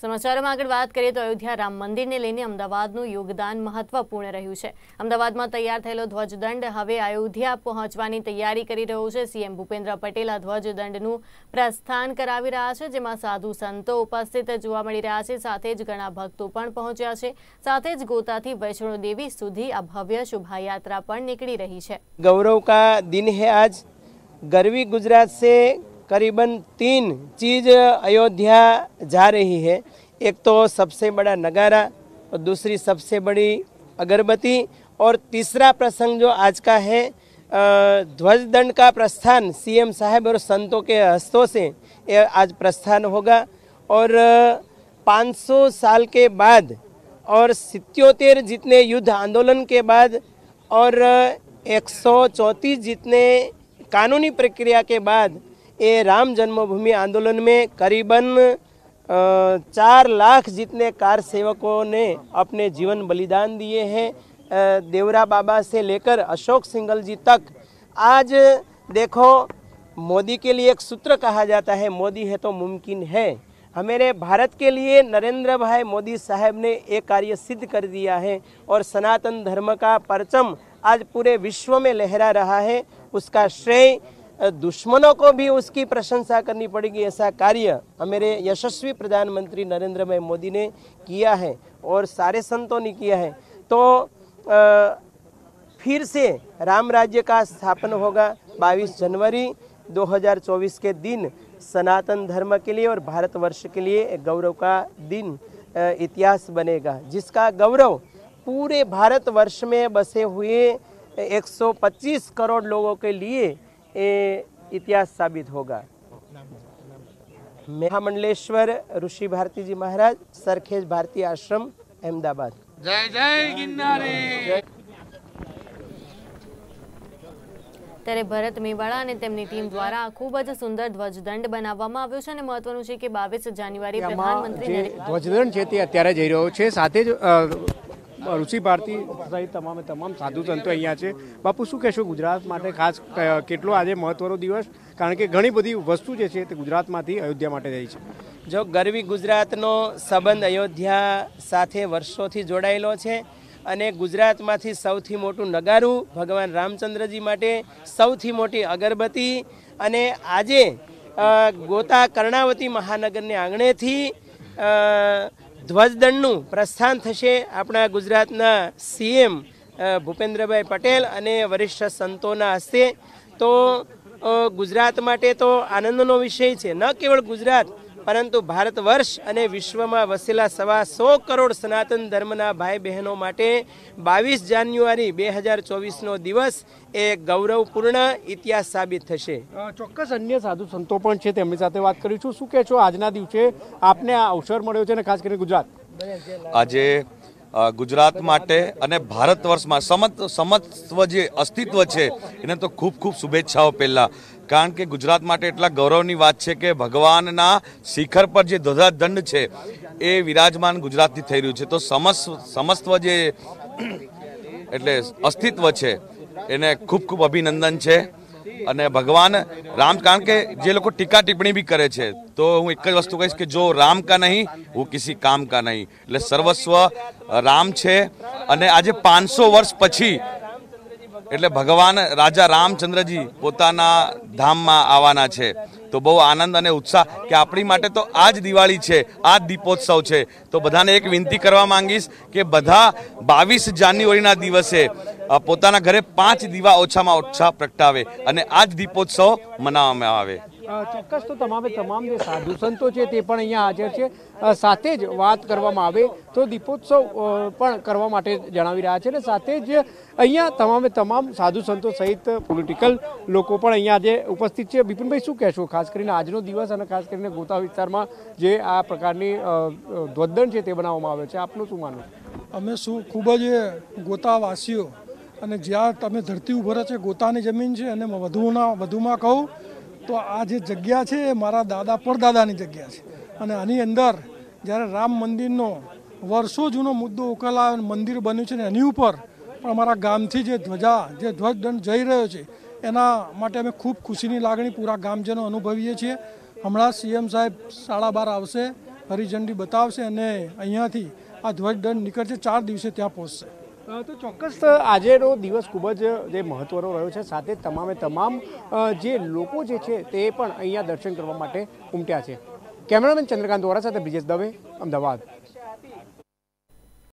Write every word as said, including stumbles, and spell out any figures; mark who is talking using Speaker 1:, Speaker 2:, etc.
Speaker 1: સમાચારોમાં આગળ વાત કરીએ તો અયોધ્યા રામ મંદિરને લઈને અમદાવાદનું યોગદાન મહત્વપૂર્ણ રહ્યું છે। અમદાવાદમાં તૈયાર થયેલો ધ્વજદંડ હવે અયોધ્યા પહોંચવાની તૈયારી કરી રહ્યો છે। સીએમ ભૂપેન્દ્ર પટેલ આ ધ્વજદંડનું પ્રસ્થાન કરાવી રહ્યા છે, જેમાં સાધુ સંતો ઉપસ્થિત જોવા મળી રહ્યા છે। સાથે જ ઘણા ભક્તો પણ પહોંચ્યા છે। સાથે જ ગોતાથી વૈષ્ણો દેવી સુધી આ ભવ્ય શોભાયાત્રા પણ નીકળી રહી છે।
Speaker 2: गौरव का दिन है आज। गर्वी गुजरात से करीबन तीन चीज अयोध्या जा रही है। एक तो सबसे बड़ा नगारा और दूसरी सबसे बड़ी अगरबत्ती और तीसरा प्रसंग जो आज का है ध्वजदंड का प्रस्थान सीएम साहब और संतों के हस्तों से ये आज प्रस्थान होगा। और पाँच सौ साल के बाद और सित्योतेर जितने युद्ध आंदोलन के बाद और एक सौ चौंतीस जितने कानूनी प्रक्रिया के बाद ये राम जन्मभूमि आंदोलन में करीबन चार लाख जितने कार सेवकों ने अपने जीवन बलिदान दिए हैं। देवरा बाबा से लेकर अशोक सिंघल जी तक। आज देखो, मोदी के लिए एक सूत्र कहा जाता है, मोदी है तो मुमकिन है। हमारे भारत के लिए नरेंद्र भाई मोदी साहब ने एक कार्य सिद्ध कर दिया है और सनातन धर्म का परचम आज पूरे विश्व में लहरा रहा है। उसका श्रेय दुश्मनों को भी उसकी प्रशंसा करनी पड़ेगी। ऐसा कार्य हमारे यशस्वी प्रधानमंत्री नरेंद्र भाई मोदी ने किया है और सारे संतों ने किया है। तो आ, फिर से राम राज्य का स्थापना होगा बाईस जनवरी दो हज़ार चौबीस के दिन। सनातन धर्म के लिए और भारतवर्ष के लिए एक गौरव का दिन इतिहास बनेगा, जिसका गौरव पूरे भारतवर्ष में बसे हुए एक सौ पच्चीस करोड़ लोगों के लिए ये इतिहास साबित होगा। महामंडलेश्वर ऋषि भारती जी महाराज, सरखेज भारती आश्रम, अहमदाबाद।
Speaker 3: जय जय गिरनारी।
Speaker 1: ત્યારે ભરત મેવાડા અને તેમની ટીમ દ્વારા ખૂબ જ સુંદર ધ્વજદંડ બનાવવામાં આવ્યો છે અને મહત્વનું છે કે બાવીસ જાન્યુઆરી પ્રધાનમંત્રી
Speaker 4: ધ્વજદંડ છે તે અત્યારે જઈ રહ્યો છે। સાથે જ ઋષિ ભારતી સહિત તમામે તમામ સાધુ સંતો અહીંયા છે। બાપુ, શું કહેશો ગુજરાત માટે ખાસ કેટલો આજે મહત્વનો દિવસ, કારણ કે ઘણી બધી વસ્તુ જે છે તે ગુજરાતમાંથી અયોધ્યા માટે જાય છે।
Speaker 2: જો ગરવી ગુજરાતનો સંબંધ અયોધ્યા સાથે વર્ષોથી જોડાયેલો છે અને ગુજરાતમાંથી સૌથી મોટું નગારું ભગવાન રામચંદ્રજી માટે, સૌથી મોટી અગરબત્તી અને આજે ગોતા કર્ણાવતી મહાનગરને આંગણેથી ધ્વજદંડનું પ્રસ્થાન થશે આપણા ગુજરાતના સીએમ ભૂપેન્દ્રભાઈ પટેલ અને વરિષ્ઠ સંતોના હસ્તે। તો ગુજરાત માટે તો આનંદનો વિષય છે। ન કેવળ ગુજરાત પરંતુ ભારત વર્ષ અને વિશ્વમાં વસેલા સવા સો કરોડ સનાતન ધર્મના ભાઈ બહેનો માટે બાવીસ જાન્યુઆરી બે હજાર ચોવીસનો દિવસ એ ગૌરવપૂર્ણ ઇતિહાસ સાબિત થશે।
Speaker 4: ચોક્કસ અન્ય સાધુ સંતો પણ છે, તેમની સાથે વાત કરીશું। શું કહે છો, આજના દિવસે આપને આ અવસર મળ્યો છે અને ખાસ કરીને ગુજરાત
Speaker 5: આજે ગુજરાત માટે અને ભારત વર્ષમાં સમત સમત્વ જે અસ્તિત્વ છે એને તો ખૂબ ખૂબ શુભેચ્છાઓ પહેલાં, કારણ કે ગુજરાત માટે એટલા ગૌરવની વાત છે કે ભગવાનના શિખર પર જે ધ્વજદંડ છે એ વિરાજમાન ગુજરાતથી થઈ રહ્યું છે। તો સમસ્ત સમસ્વ જે એટલે અસ્તિત્વ છે એને ખૂબ ખૂબ અભિનંદન છે। અને ભગવાન રામ, કારણ કે જે લોકો ટીકા ટિપ્પણી બી કરે છે તો હું એક જ વસ્તુ કહીશ કે જો રામ કા નહીં वो किसी काम का नहीं। એટલે સર્વસ્વ રામ છે અને આજે પાંચસો વર્ષ પછી એટલે ભગવાન રાજા રામચંદ્રજી પોતાના ધામમાં આવવાના છે। તો બહુ આનંદ અને ઉત્સાહ કે આપણી માટે તો આ જ દિવાળી છે, આ જ દીપોત્સવ છે। તો બધાને એક વિનંતી કરવા માંગીશ કે બધા બાવીસ જાન્યુઆરીના દિવસે પોતાના ઘરે પાંચ દીવા ઓછામાં ઓછા પ્રગટાવે અને આ જ દીપોત્સવ મનાવવામાં આવે।
Speaker 4: ચોક્કસ, તો તમામે તમામ જે સાધુ સંતો છે તે પણ અહીંયા હાજર છે। સાથે જ વાત કરવામાં આવે તો દીપોત્સવ પણ કરવા માટે જણાવી રહ્યા છે અને સાથે જ અહીંયા તમામે તમામ સાધુ સંતો સહિત પોલિટિકલ લોકો પણ અહીંયા આજે ઉપસ્થિત છે। બિપિનભાઈ, શું કહેશો, ખાસ કરીને આજનો દિવસ અને ખાસ કરીને ગોતા વિસ્તારમાં જે આ પ્રકારની ધ્વજદંડ છે તે બનાવવામાં આવે છે, આપનું શું માનવું?
Speaker 6: અમે શું ખૂબ જ ગોતાવાસીઓ અને જ્યાં તમે ધરતી ઉભરે છે ગોતાની જમીન છે અને વધુના વધુમાં કહું તો આ જે જગ્યા છે એ મારા દાદા પરદાદાની જગ્યા છે અને આની અંદર જ્યારે રામ મંદિરનો વર્ષો જૂનો મુદ્દો ઉકેલાયો મંદિર બન્યું છે ને એની ઉપર પણ અમારા ગામથી જે ધ્વજા જે ધ્વજદંડ જઈ રહ્યો છે એના માટે અમે ખૂબ ખુશીની લાગણી પૂરા ગામજનો અનુભવીએ છીએ। હમણાં સીએમ સાહેબ સાડા બાર આવશે હરિઝંડી બતાવશે અને અહીંયાથી આ ધ્વજદંડ નીકળશે, ચાર દિવસે ત્યાં પહોંચશે.
Speaker 4: તો ચોક્કસ આજેનો દિવસ ખૂબ જ જે મહત્વનો રહ્યો છે, સાથે તમામે તમામ જે લોકો જે છે તે પણ અહીંયા દર્શન કરવા માટે ઉમટ્યા છે. કેમેરામેન ચંદ્રકાંત વોરા સાથે બ્રિજેશ દવે, અમદાવાદ.